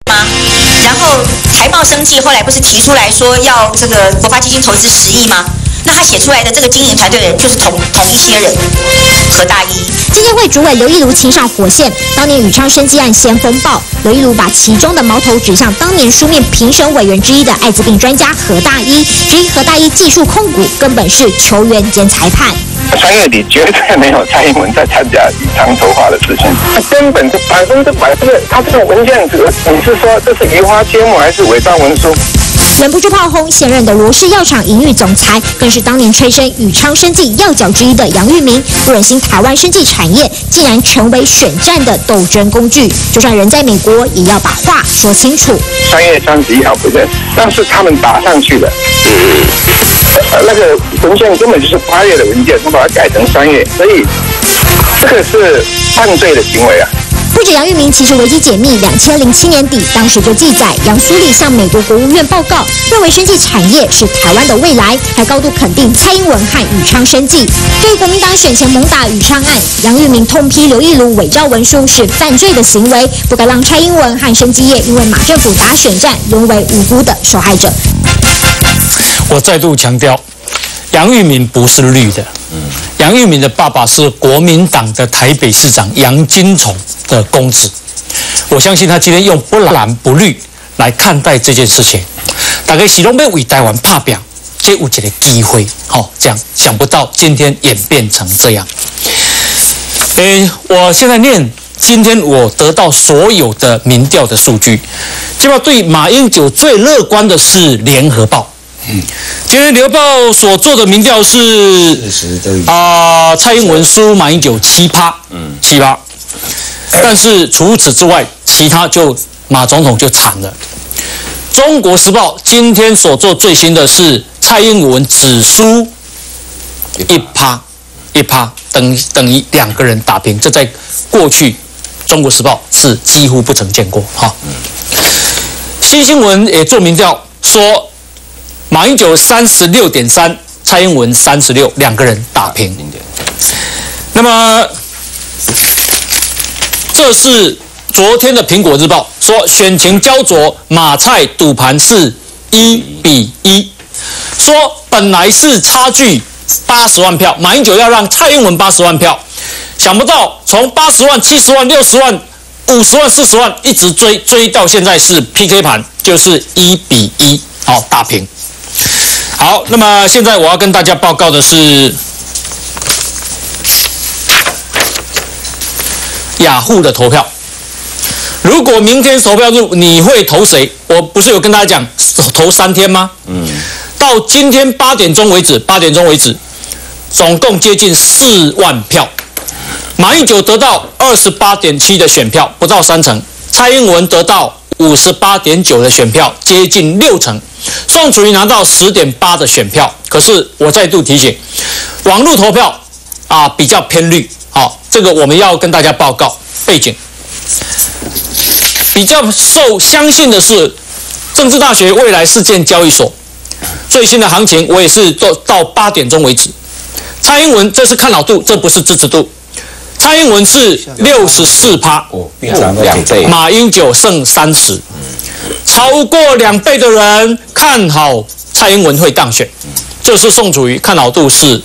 吗？然后台茂生技后来不是提出来说要这个国发基金投资10亿吗？那他写出来的这个经营团队的人就是同一些人，何大一。 基金会主委刘一如亲上火线，当年宇昌生技案先风暴，刘一如把其中的矛头指向当年书面评审委员之一的艾滋病专家何大一，质疑何大一技术控股，根本是球员兼裁判。 3月底绝对没有蔡英文在参加宇昌筹划的事情，根本就100%，他这个文件，你是说这是移花接木还是伪造文书？ 忍不住炮轰现任的罗氏药厂营运总裁，更是当年催生宇昌生技要角之一的杨玉明，不忍心台湾生技产业竟然成为选战的斗争工具，就算人在美国，也要把话说清楚。 3月31号不认，但是他们打上去的，那个文件根本就是8月的文件，他把它改成3月，所以这个是犯罪的行为啊。 不止杨玉明，其实维基解密2007年底，当时就记载杨苏丽向美国国务院报告，认为生技产业是台湾的未来，还高度肯定蔡英文和宇昌生技。对于国民党选前猛打宇昌案，杨玉明痛批刘一如伪造文书是犯罪的行为，不该让蔡英文和生技业因为马政府打选战沦为无辜的受害者。 我再度强调，杨玉明不是绿的。杨玉明的爸爸是国民党的台北市长杨金宠的公子，我相信他今天用不蓝不绿来看待这件事情。大概是拢要为台湾打拼，这有一个机会，这样想不到今天演变成这样。我现在念今天我得到所有的民调的数据，基本上对马英九最乐观的是联合报。今天《联合报》所做的民调是蔡英文输马英九7%，7%。但是除此之外，其他就马总统就惨了。《中国时报》今天所做最新的是蔡英文只输1%，等于2个人打平，这在过去《中国时报》是几乎不曾见过。新新闻也做民调说。马英九36.3%，蔡英文36%，2个人打平。那么，这是昨天的《苹果日报》说选情焦灼，马蔡赌盘是1-1，说本来是差距80万票，马英九要让蔡英文80万票，想不到从80万、70万、60万、50万、40万一直追到现在是 PK 盘，就是1-1，打平。好，那么现在我要跟大家报告的是雅虎的投票。如果明天投票日，你会投谁？我不是有跟大家讲投3天吗？到今天8点钟为止，总共接近4万票。马英九得到28.7%的选票，不到3成；蔡英文得到58.9%的选票，接近6成。宋楚瑜拿到10.8%的选票，可是我再度提醒，网络投票比较偏绿，这个我们要跟大家报告背景。比较受相信的是政治大学未来事件交易所最新的行情，我也是到8点钟为止。蔡英文这是看好度，这不是支持度。蔡英文是64%，马英九剩30%。超过2倍的人看好蔡英文会当选，这是宋楚瑜看好度是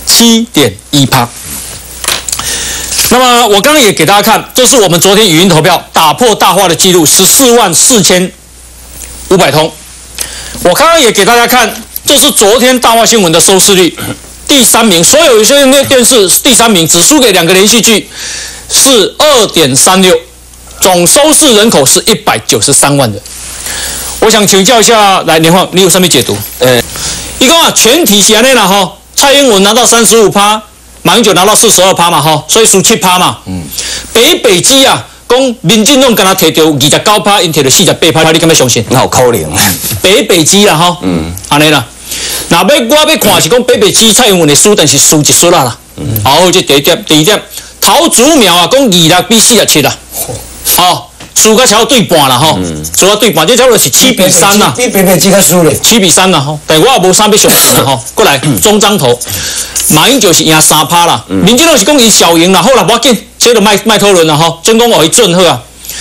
7.1%。那么我刚刚也给大家看，这是我们昨天语音投票打破大话的记录，144500通。我刚刚也给大家看，这是昨天大话新闻的收视率，第3名，所有有些电视第3名，只输给2个连续剧，是2.36。总收视人口是193万人。我想请教一下，来年晃，你有什么解读？一共全体是安尼啦吼，蔡英文拿到35%，马英九拿到42%嘛吼，所以输7%嘛。北基讲民进党敢若摕到29%，因摕到48%，你敢要相信？ 那有可能。 北基啦吼，安尼啦。那我要看是讲北基蔡英文的输，但是输一输啦。好，这第一点，陶祖苗讲26比47啦。输个超对半啦吼，输个对半，这差不多是7-3啦。 比北基较输咧 ，7-3啦吼。但我也无啥要相信啦吼。过来中彰投，马英九是赢3%啦，民进党是讲伊小赢啦，好啦，无要紧，这就卖讨论啦吼。真讲互伊准好啊。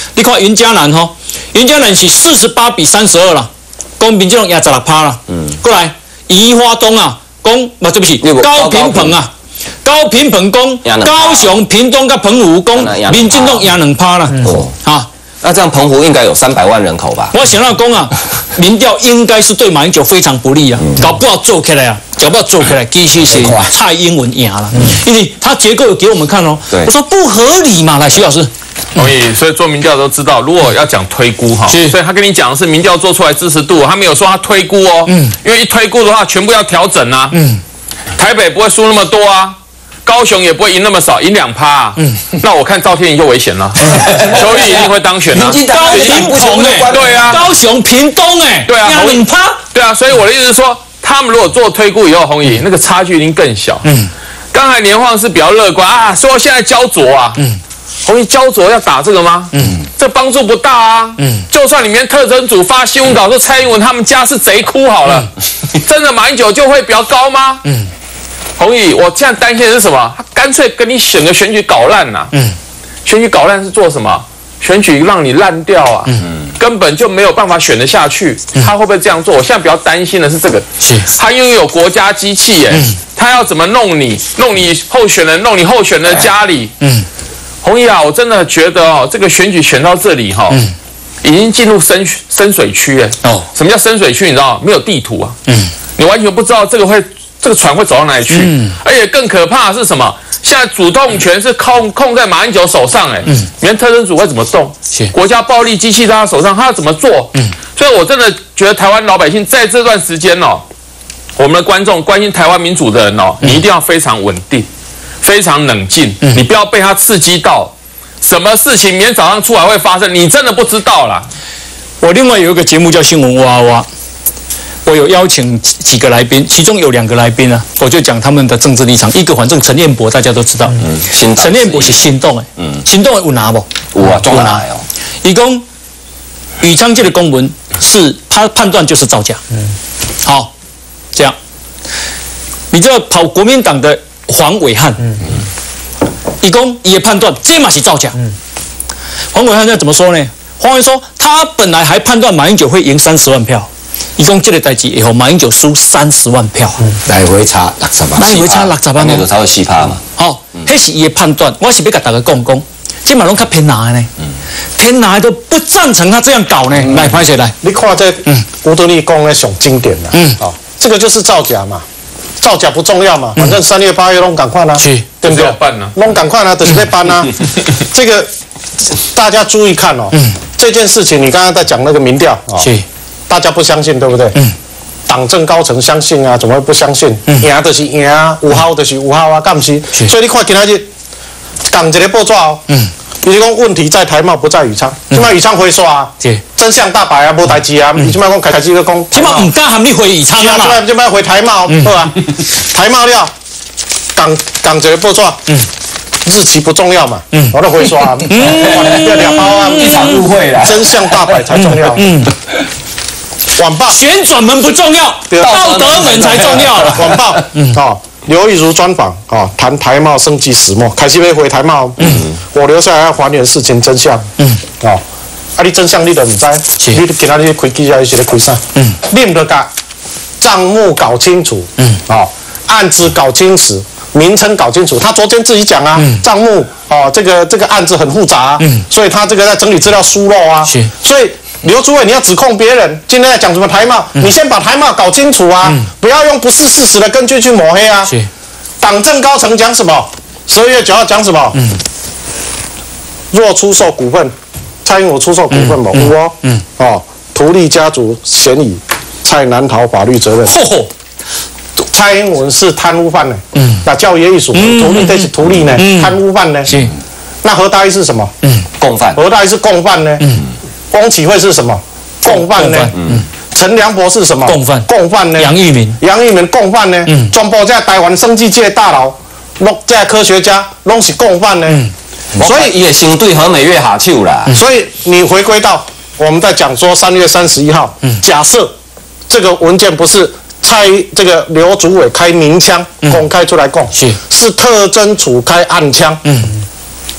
你看云嘉南吼，云嘉南是48比32啦，讲民进党赢16%啦。过来宜花东啊，讲对不起，高屏澎啊。高屏澎讲高雄、屏东跟澎湖讲，民进党赢2%啦。啊， 那这样澎湖应该有300万人口吧？ 我想要讲啊，民调应该是对马英九非常不利啊，搞不好做起来啊，搞不好做起来，其实是蔡英文赢了，因为他结构有给我们看哦。我说不合理嘛，来徐老师。 所以做民调都知道，如果要讲推估哈，所以他跟你讲的是民调做出来支持度，他没有说他推估哦，因为一推估的话，全部要调整啊，台北不会输那么多啊。高雄也不会赢那么少，赢2%啊。那我看赵天麟就危险了，邱毅一定会当选啊。 高屏澎对啊， 高雄、屏东对啊，赢2%。 对啊，所以我的意思是说，他们如果做推估以后，洪毅那个差距一定更小。刚才连晃是比较乐观啊，说现在焦灼啊。洪毅焦灼要打这个吗？这帮助不大啊。就算里面特侦组发新闻稿说蔡英文他们家是贼窟好了，真的马英九就会比较高吗？洪毅，我现在担心的是什么？他干脆跟你选个选举搞烂呐！选举搞烂是做什么？选举让你烂掉啊！根本就没有办法选得下去。他会不会这样做？我现在比较担心的是这个。他拥有国家机器耶，他要怎么弄你？弄你候选人，弄你候选人的家里。洪毅啊，我真的觉得哦，这个选举选到这里哈，已经进入深水区哎。什么叫深水区？你知道吗？没有地图啊。你完全不知道这个船会走到哪里去，而且更可怕的是什么？现在主动权是控在马英九手上，连特侦组会怎么动？国家暴力机器在他手上，他要怎么做？所以我真的觉得台湾老百姓在这段时间哦，我们的观众关心台湾民主的人哦，你一定要非常稳定，非常冷静，你不要被他刺激到，什么事情明天早上出来会发生，你真的不知道啦。 我另外有一个节目叫新闻哇哇。我有邀请几个来宾，其中有2个来宾啊，我就讲他们的政治立场。一个反正陈彦博大家都知道，陈彦博是心动的，心动的有拿不？ 有啊，中拿哦。 伊讲宇昌这个公文是他判断就是造假，好，这样，你知道跑国民党的黄伟汉，伊讲伊的判断这嘛是造假，黄伟汉那怎么说呢？黄伟说他本来还判断马英九会赢30万票。一共这个代志以后，马英九输30万票， 来回差60万， 来回差60万， 那个超过4%嘛。 好，那是伊的判断，我是要跟大家讲，这马拢较偏拿的呢，偏拿的都不赞成他这样搞呢。来，拍谁来？ 你看这吴敦义讲的上经典的，这个就是造假嘛，造假不重要嘛，反正3月8月拢赶快啦，对不对？拢赶快啦，就是在办啦。这个大家注意看哦，这件事情你刚刚在讲那个民调啊。大家不相信，对不对？党政高层相信啊，怎么会不相信？赢就是赢啊，有效就是有效啊，干不是？所以你看今仔日讲一个报纸哦，比如讲问题在台茂不在宇昌，今摆宇昌回刷啊，真相大白啊，无代志啊，你今摆讲开始个讲， 今摆唔敢喊你回宇昌啊嘛， 今摆回台茂，对吧？台茂了，讲一个报纸，日期不重要嘛，我都回刷，2包啊， 一场误会啦， 真相大白才重要，晚报旋转门不重要，道德门才重要。 晚报刘玉如专访谈台茂升级始末，开始要回台茂，我留下来要还原事情真相，你真相你都唔知，你今仔日开记者会是咧开啥？你唔得把账目搞清楚，案子搞清楚，名称搞清楚。他昨天自己讲啊，账目这个案子很复杂，所以他这个在整理资料疏漏啊，所以。刘主委，你要指控别人，今天在讲什么台茂？你先把台茂搞清楚啊，不要用不是事实的根据去抹黑啊。党政高层讲什么？12月9号讲什么？若出售股份，蔡英文出售股份嘛，有哦。图利家族嫌疑，蔡难逃法律责任。蔡英文是贪污犯呢，那教育艺术图利这是图利呢，贪污犯呢。那何大一是什么？ 共犯。 何大一是共犯呢？翁启慧是什么？共犯呢？陈良博是什么？共犯呢？杨玉民共犯呢？全部在台湾生技界大佬，这科学家拢是共犯呢。 所以也相对和美月下手啦。 所以你回归到我们在讲说3月31号，假设这个文件不是这个刘主委开明枪公开出来供，是特侦处开暗枪，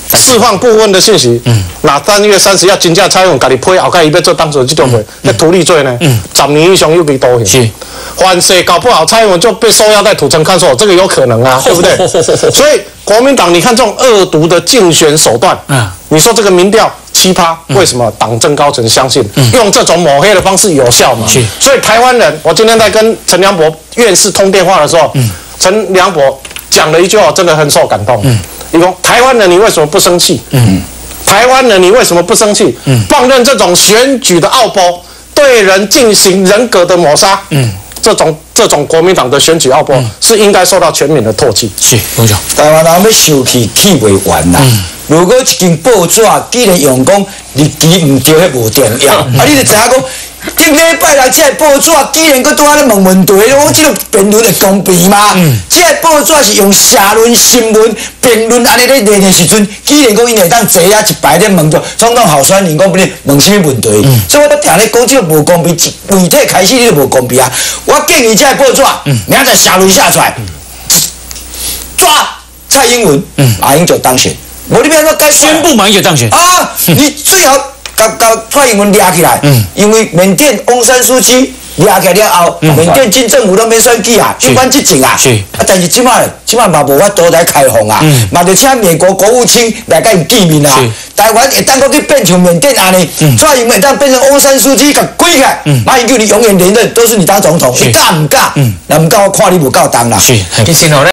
释放部分的信息。那3月30要真正蔡英文家己批，后盖伊要做当初这种会，那图利罪呢？10年以上有期徒刑。反正搞不好蔡英文就被收押在土城看守，这个有可能啊，对不对？所以国民党，你看这种恶毒的竞选手段，你说这个民调7%，为什么党政高层相信用这种抹黑的方式有效吗？所以台湾人，我今天在跟陈良博院士通电话的时候，陈良博讲了一句话，真的很受感动。你说台湾人，你为什么不生气？台湾人，你为什么不生气？放任这种选举的奥波对人进行人格的抹杀，这种国民党的选举奥波是应该受到全民的唾弃。 是，我讲台湾人要受气气未完啦。如果一间报纸既然用讲日期唔对，迄无重要，你就知影讲，顶礼拜六这报纸既然搁拄仔咧问问题，我这个辩论会公平吗？这报纸是用社论、新闻、评论安尼咧练的时阵，既然讲因会当坐啊一排咧问着总统候选人讲不咧问什么问题，所以我都定咧讲这个无公平，媒体开始你就无公平啊！我建议这报纸明仔社论下出来，抓蔡英文，马英九当选。无你变做该宣布马英九当选啊！你最好甲蔡英文抓起来，因为缅甸翁山书记抓起来了后，缅甸军政府都免选举啊，一关即情啊。但是即摆嘛无法度来开放啊，嘛就请美国国务卿来甲伊见面啊。台湾会当搁去变成缅甸安尼，蔡英文会当变成翁山书记甲跪起来，马英九你永远连任都是你当总统，你敢唔敢？那唔敢我看你无够当啦。 其实吼。